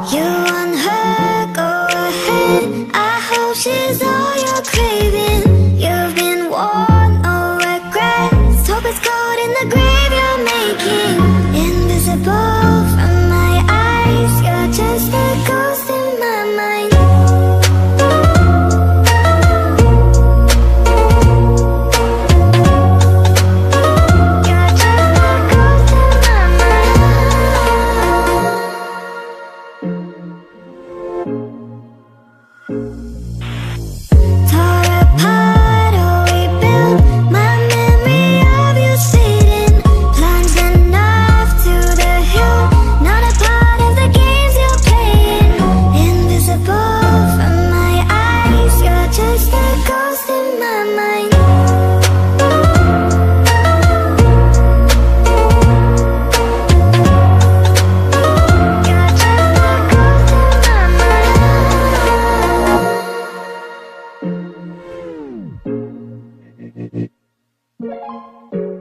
You want her, go ahead. I hope she's all you're craving. You've been warned, no regrets. Hope it's cold in the grave you're making. Invisible from my eyes, you're just a ghost in my mind. Tore apart all we built, my memory of you fading. Plunged enough to the hill, not a part of the games you're playing. Invisible from my eyes, you're just a ghost in my mind. You're just a ghost in my mind.